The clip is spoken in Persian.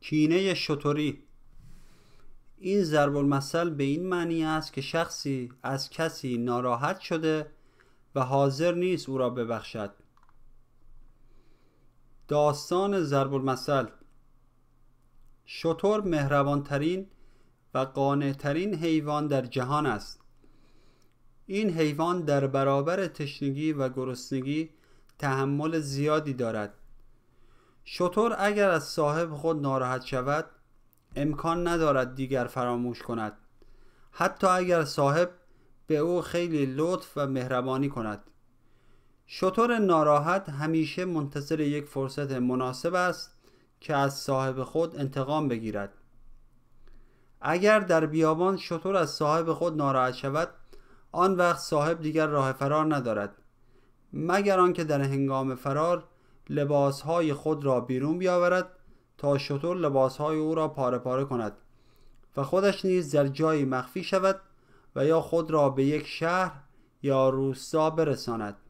کینه شتری. این ضرب المثل به این معنی است که شخصی از کسی ناراحت شده و حاضر نیست او را ببخشد. داستان ضرب المثل. شتر مهربانترین و قانعترین حیوان در جهان است. این حیوان در برابر تشنگی و گرسنگی تحمل زیادی دارد. شتر اگر از صاحب خود ناراحت شود امکان ندارد دیگر فراموش کند، حتی اگر صاحب به او خیلی لطف و مهربانی کند. شتر ناراحت همیشه منتظر یک فرصت مناسب است که از صاحب خود انتقام بگیرد. اگر در بیابان شتر از صاحب خود ناراحت شود، آن وقت صاحب دیگر راه فرار ندارد مگر آنکه در هنگام فرار لباسهای خود را بیرون بیاورد تا شتر لباسهای او را پاره پاره کند و خودش نیز در جایی مخفی شود و یا خود را به یک شهر یا روستا برساند.